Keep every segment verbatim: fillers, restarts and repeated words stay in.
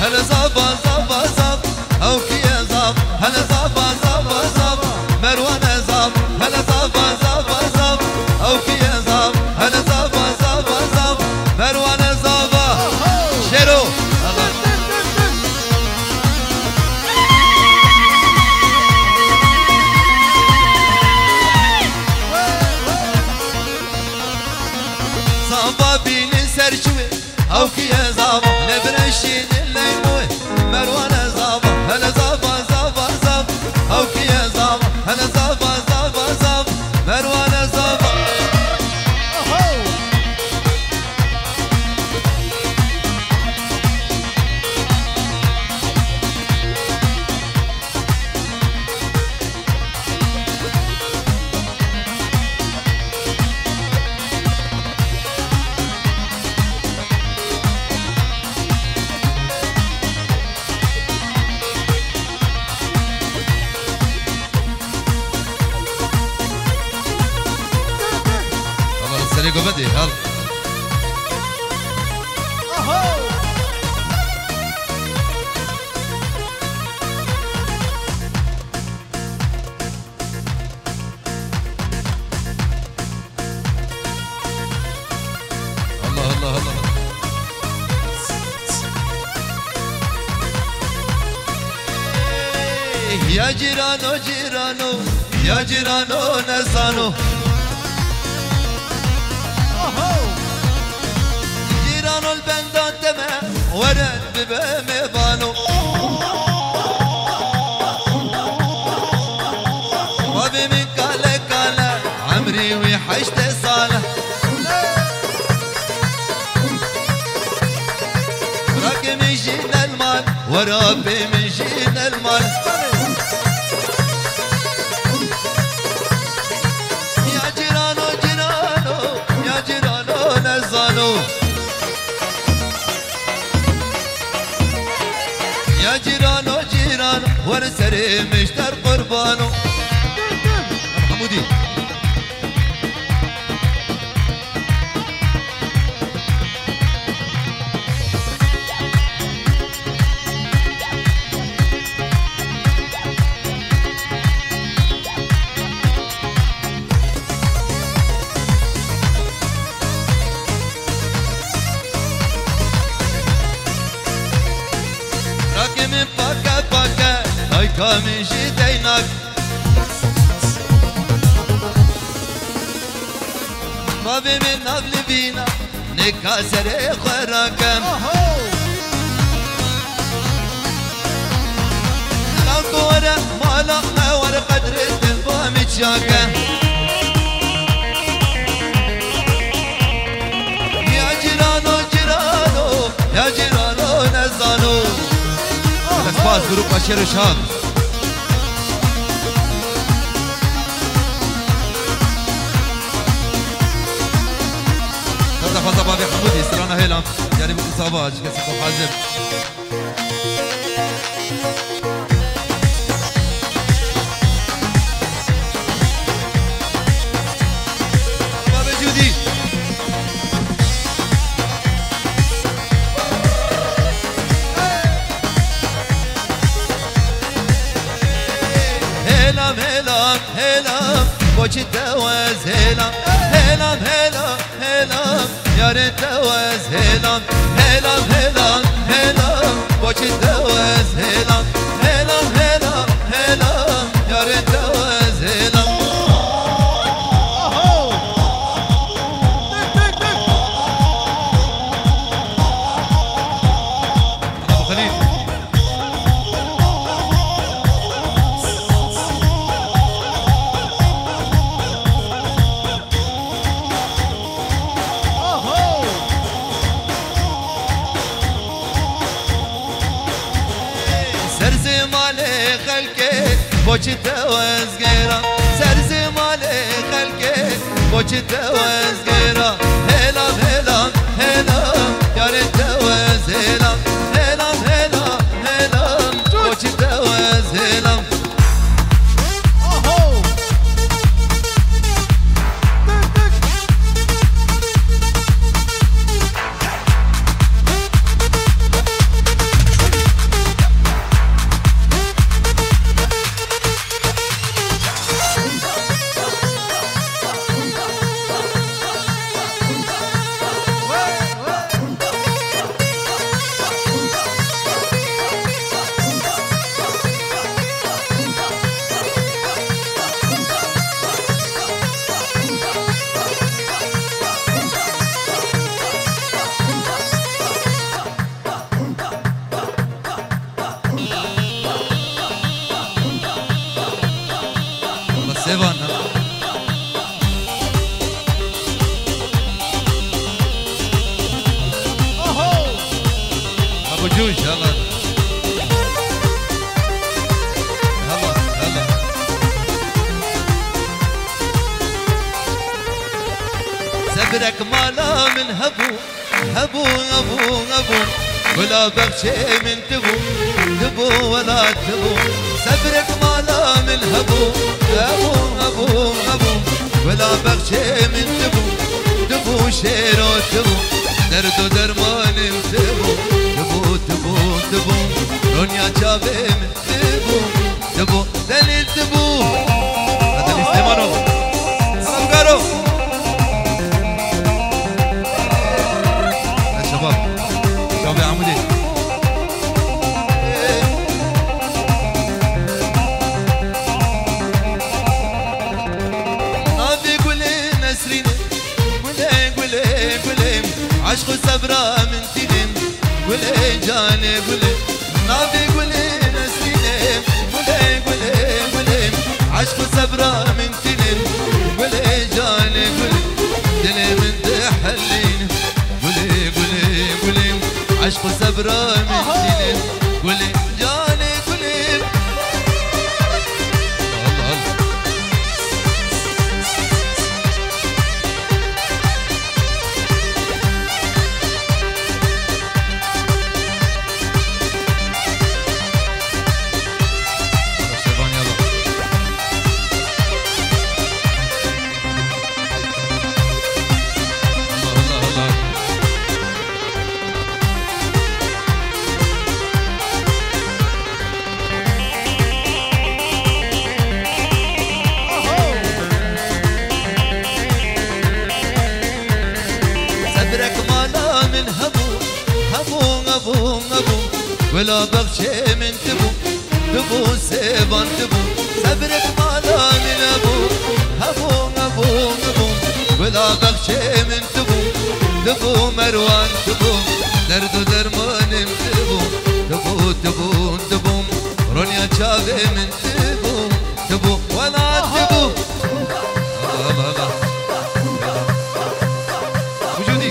هلا زابا زابا زاب او كيا زاب هلا زابا زابا زاب مروان زاب هلا زابا زابا زاب او كيا زاب هلا زابا زابا زاب مروان زابا شيرو زابا بيني سرشوي او كيا زابا نبرشين الليموي مروان زابا هلا زابا زابا زاب او كيا زابا هلا زابا زابا زاب مروان زابا سريقو بدي هل الله الله الله يا جيرانو جيرانو يا جيرانو نزانو جيرانو البندات دمع ورد بميضانو وابي من كاله كاله عمري ويحشت صاله راكي من جينا المال وربي من جينا المال يا جيرانو جيرانو يا جيرانو نزانو يا جيرانو جيرانو ورسري مشتر قربانو حمودي من باكا باكا هايكا من جدينك بابي من نبل بينا نكاسر خراكم لا كورة مالا ما ور قدر التنبا متشاكا يا جيرانو جيرانو يا جيرانو نزانو باز جروب بشير شاد هذا فضل بابي حمودي سرانا هيلام يعني من إصابات كسر حازم بابي جودي هلام هلام هلام بوش التواز هلام هلام هلام هلام يا ريت تواز هلام هلام هلام هلام بوش التواز هلام هلام هلام هلام يا ريت تواز هلام ابو خليل سرزي مالي خلقي بوش التواز غيرا سرزي مالي خلقي بوش التواز غيرا هلام هلام هلام يا ريت تواز هلام هلام هلام هلام بوش التواز هلام ابو جوش هلا هلا هلا صبرك مالا من هبو هبو هبو هبو ولا بخشي من تبو تبو ولا تبو صبرك مالا من هبو هبو هبو هبو ولا بخشي من تبو تبو شيرو تبو درد درمان تبو تبو تبو تبو رونيا جابي من تبو تبو دليل تبو هذا الاستمارو سلام قارو يا شباب شباب يا عمودي نافي قولي نسريني قولي قولي قولي عشق صبرا من تنين قولي جاني قولي نافي قولي نسريني قولي قولي قولي عشق صبرا من تنين قولي جاني قولي دلي من تحلين قولي قولي قولي عشق صبرا من تنين قولي جاني قولي الله الله ولا بخشي من تبو تبو سيبان تبو صبرك مالا من ابو هبو ابو ابو ولا بخشي من تبو تبو مروان تبو درد درمان تبو تبو تبو تبو رونيا جابي من تبو تبو ولا تبو الله الله وجودي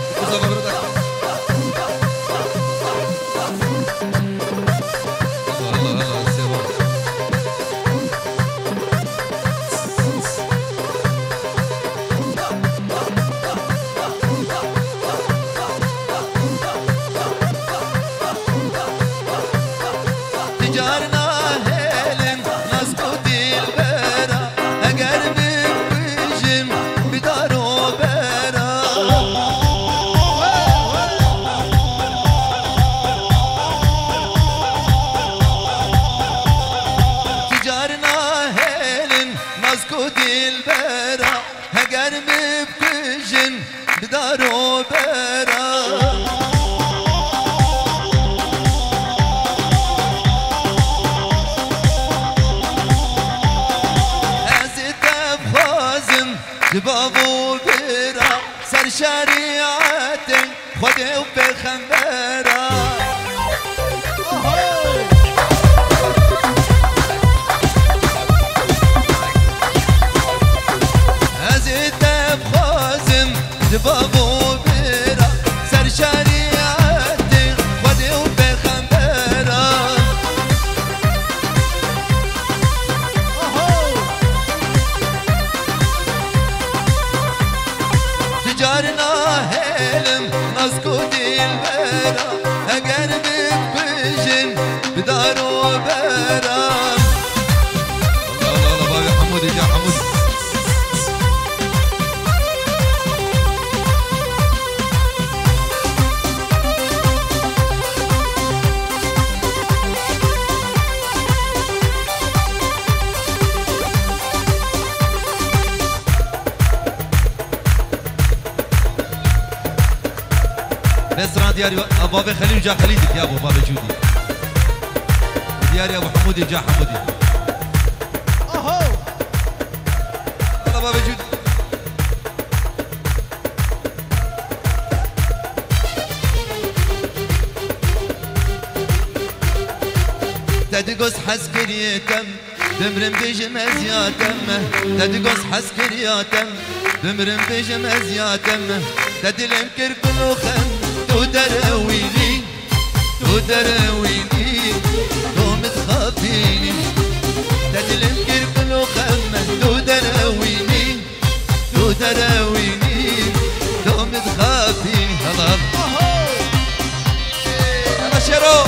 بدارو برا هزت بخازم جبابو برا سر شريعتي خده وبخنبرا هزت بخازم جبابو برا سر شريعتي خده وبخنبرا تجارنا هلم نسكو دلبرا اگر ببجن بدارو برا الله الله الله بابي حمودي جا حمودي بسرعة دياري بابا خليل جا خليدك يا ابو بابا جودي دياري ابو حمودي جا حمودي اهو يلا بابا جودي تدقص حسكريتم دمرم بجم ازياتم تدقص حسكرياتم دمرم بجم ازياتم تدلم كركل وخم تو درويلي درويني تو متخافيني تدلم كركل وخمه تو درويني تو درويني تو متخافيني هلا هلا شرو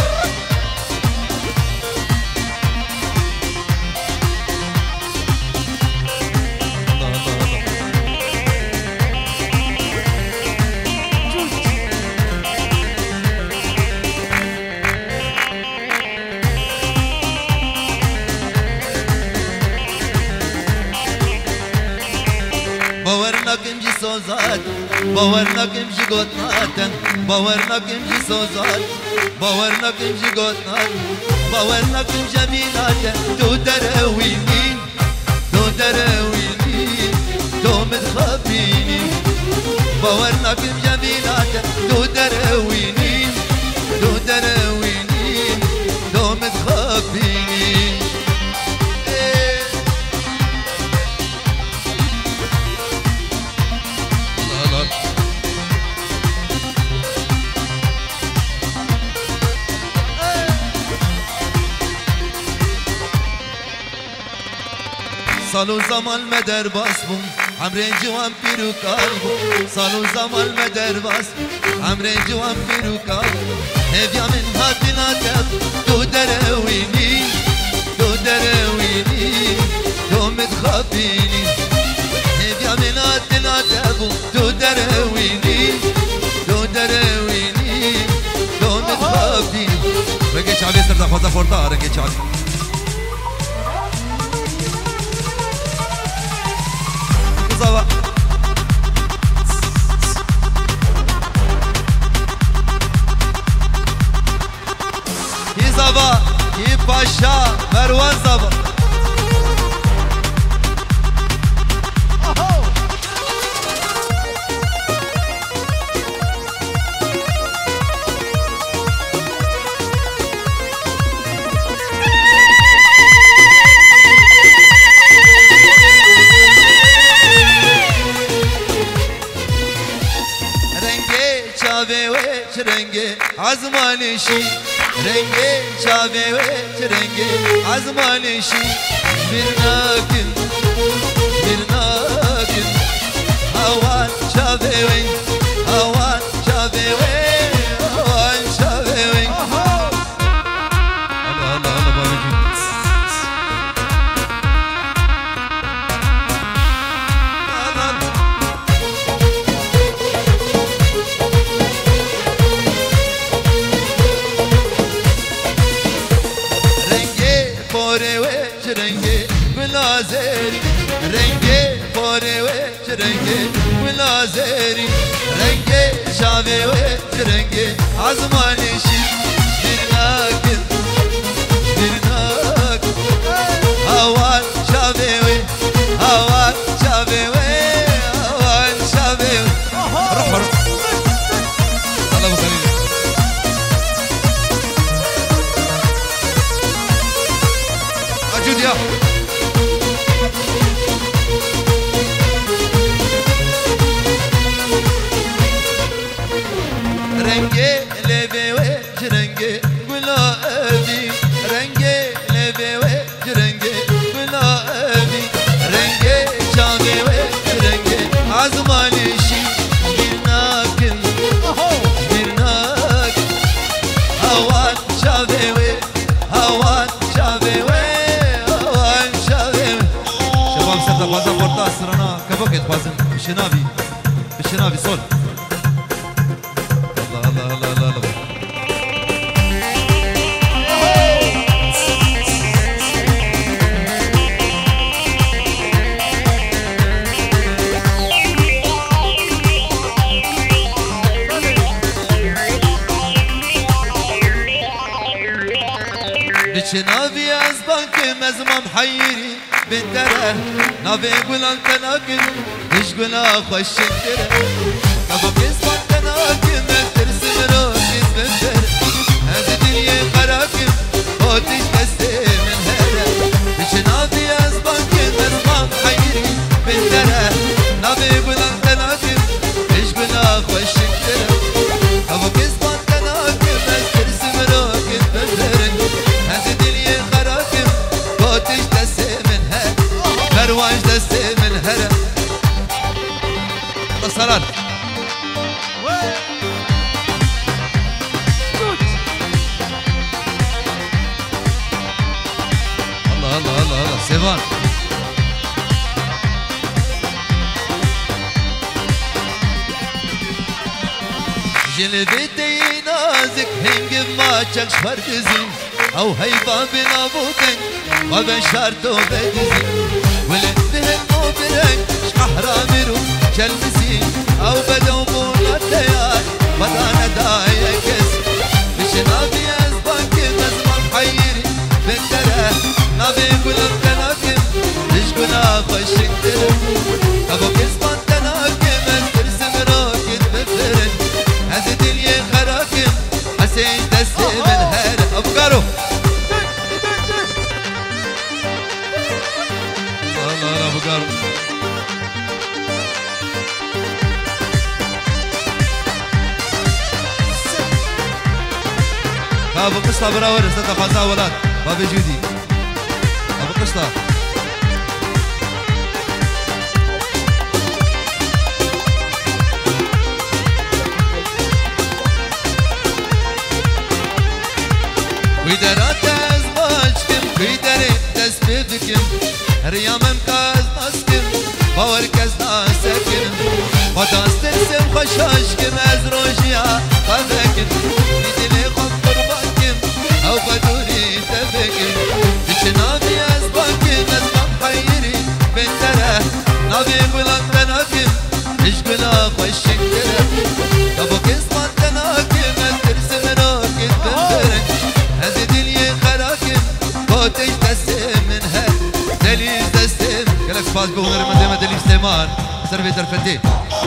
باورنا کمجی سوزاد باورنا کمجی گوتناتن باورنا کمجی سوزاد باورنا کمجی گوتنات باورنا کمجی بیناتن تو دروینی تو دروینی تو متخافيني باورنا کمجی بیناتن تو دروینی تو دروینی تو متخافيني سالو زمان مدر باس بوم عمرين جوان بيرو كاربو سالو زمان مدر باس عمرين جوان بيرو كاربو هفيا من هاتنا تب تو درويني تو درويني تو متخافيني هفيا من هاتنا تب تو درويني تو درويني تو متخافيني رنجي شعبي سرطة خوزة فورتا رنجي شعبي Zava Zava Ki Paşa Mervan Zava رنگه azmanişi renge çave ve renge azmanişi bir nakin bir nakin havan çave ve havan çave ve havan çave ve Allah Allah Allah babacığım رنگه بلازری رنگه پاره و رنگه بلازری رنگه شاوه و رنگه azmanişi bir nakin bir nakin havan şave ve havan şave ve havan şave ve ruh ruh Allah bakalım Julia renge lebe ve renge gulabi renge lebe ve renge gulabi renge çave ve renge azmanişi bir nakin bir nakin havan çave ve havan çave ve Fazla porta sırana kabak et bazım şınavi şınavi sol Allah Allah Allah Allah Allah şınavi azban ki mezmam hayri بنتره نافي يقول انت ناكل ايش قولا خوش انتره نافي بيسمع انت ناكل ما ترسم روحي بنتره هذه دنيا خراكم وتيش تستي من هذا مش نافي اسبان كل مرمام حيري بنتره نافي يقول انت ناكل ايش قولا خوش انتره نافي بيسمع انت ناكل ما ترسم روحي رمضان. جلبتي نازك هنجب ما تشكش فردزين او هيبا بلا بوتن ما بين شارتو بدزين ولد بهم مبرك شحرامرو جلبسين او بدو مولا تيار بدانا دايكس مش نابي ازبانك نزمان حيري بندره نابي قلب تناكم مش قلاب خشكتر ابو كسبان تناكم ترسم راكد بفرن هذا دنيا خراكم حسين تسلم الهر افكاره الله ابو قارو ابو قشطه براور استاذ فازا ولاد بابي جودي ابو قشطه ويدرات ازماشكم ويدرت تسببكم ريامم كاز ناسكم باور كاز ناسكم وداس ترسم خشاشكم از روجيا فاكم بدلي خط قربانكم او بدوري تفكم بشنابي ازبانكم ازبان حيري بنتره نابي بلان تناكم اش بلا خشك تره ابو كسمان تناكم ترسم راكد بنتره هذه دنيا خراكم بوتش تسم منها دليل تسم كلك فاز بغنر من ديما دليل سليمان سربي ترفتي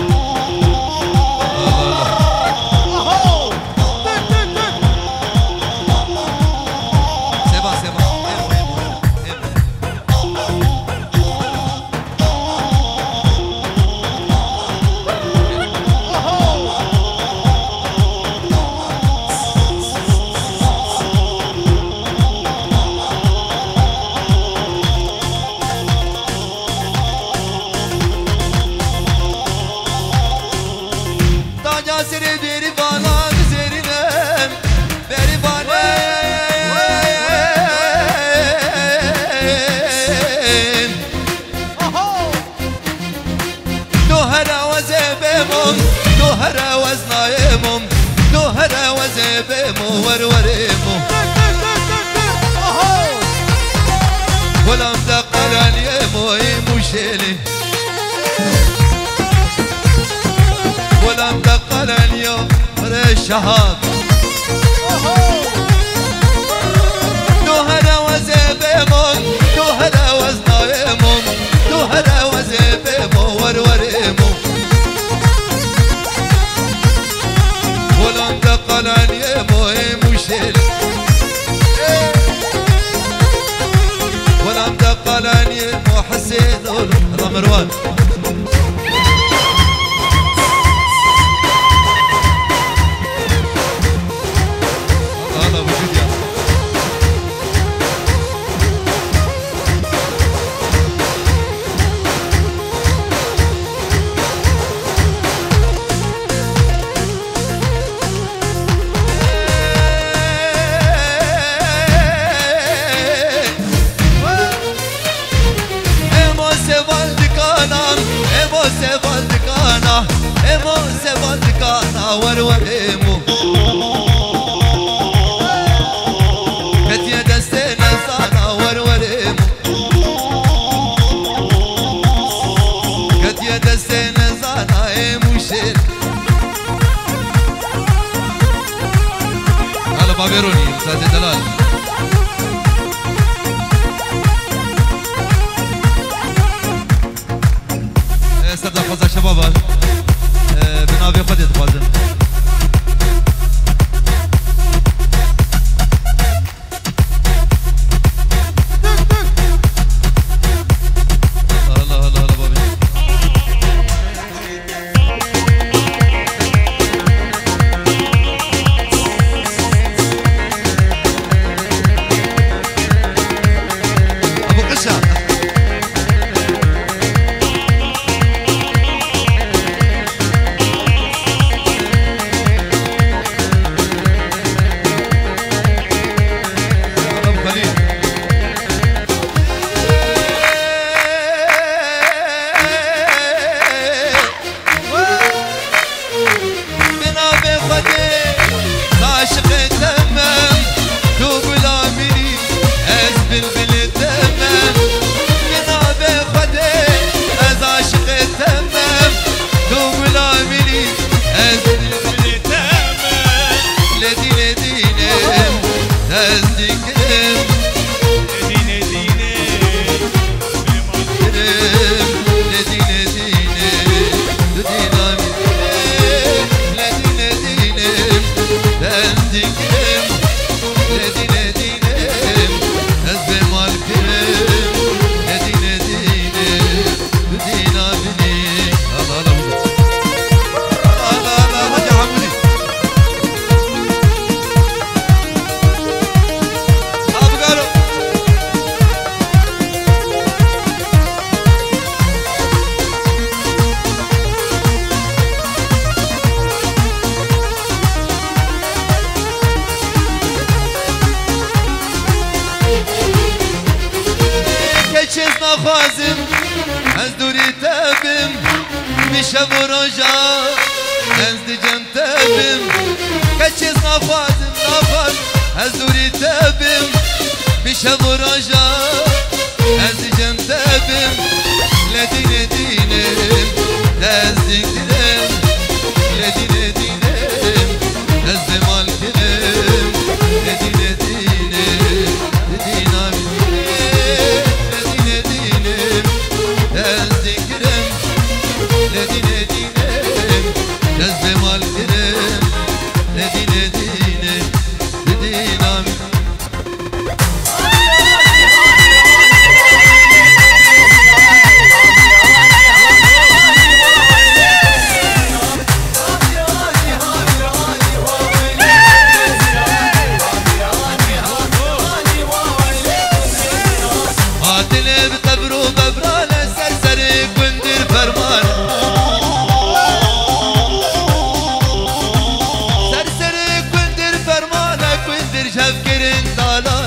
دوهرة وزنايمم دوهرة وزبيمو وروريمو ولم دقل اليمو يموشيلي ولم دقل اليوم رشهاب دوهرة وزبيمم دوهرة وزنايمم دوهرة وزبيمو وروريمو ولم دقل اليمو يموشيلي ولم دقل اليمو حسين رمروان emo se valdikana warwaremo ketiye destene sana warwaremo ketiye destene sana emuşer hala baveroni zaten delal استبدأ فضل شباب بنابي قد يتفضل الله الله الله بابي أبو قشة ledine dinem Tezdikirim Ledine dine Ledine Ledine Dinam Ledine dinem Tezdikirim Ledine dinem Ezbem alkirim Ledine dinem Dinam Allah Allah Allah Allah Hacı Hamdi Abi garo Keçiz naxazim Ez duri tebim Mişe vuraja Ez dicem tebim Keçiz naxazim naxaz Ez duri tebim Mişe vuraja Ez dicem tebim Ledine dinem Tezdik dinem Ledine dinem Tezdim alkirim Ledine dinem Dinam Ledine dinem Tezdikirim Ledine dinem Tezdim alkirim Ledine dinem Dinam Atile btebru bebrane serseri gündür ferman Serseri gündür fermane gündür şevkerin dalan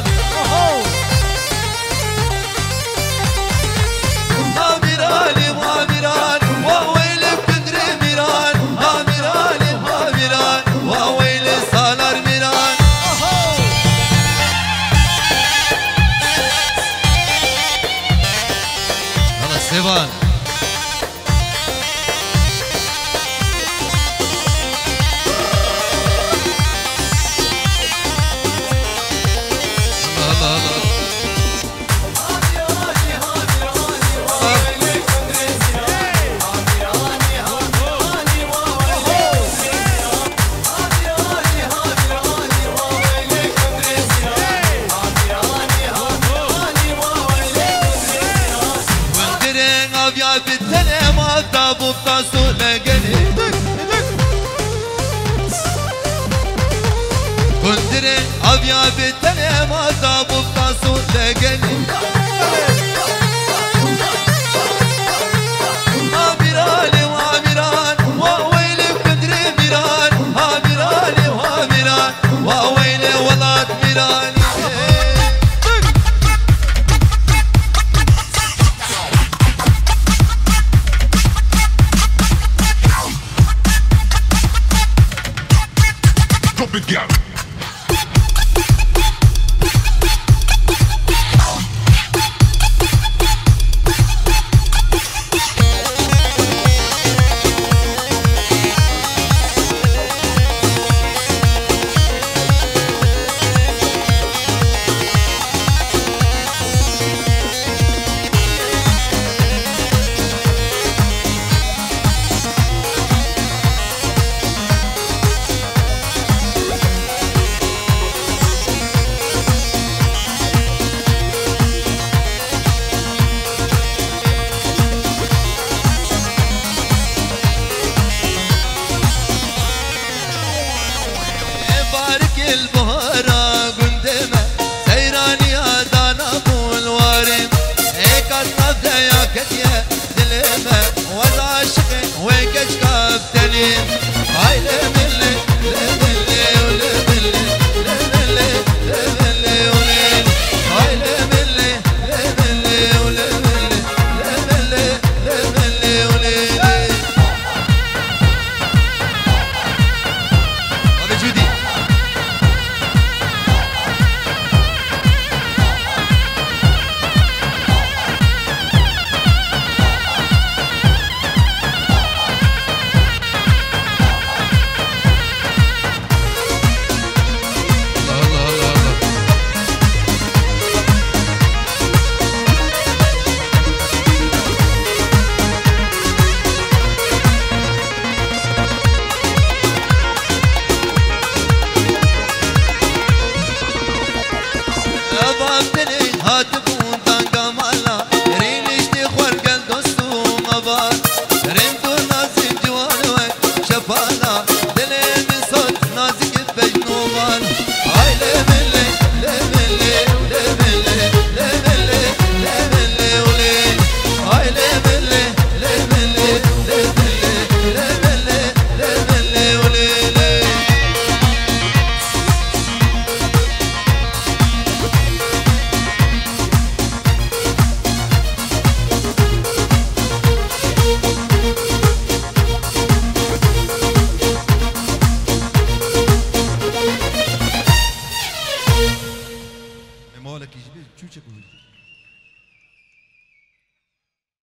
Amirali amiran Vaveyli gündür miran Amirali amiran Vaveyli salar miran Allah sevan Allah Allah Allah Gündürün avya bitene Mavda bupta sule geni Gündürün avya bitene Mavda bupta sule geni Amirali amiran Vaveyli gündürü miran Amirali amiran Vaveyli valat mirani Drop it down. هات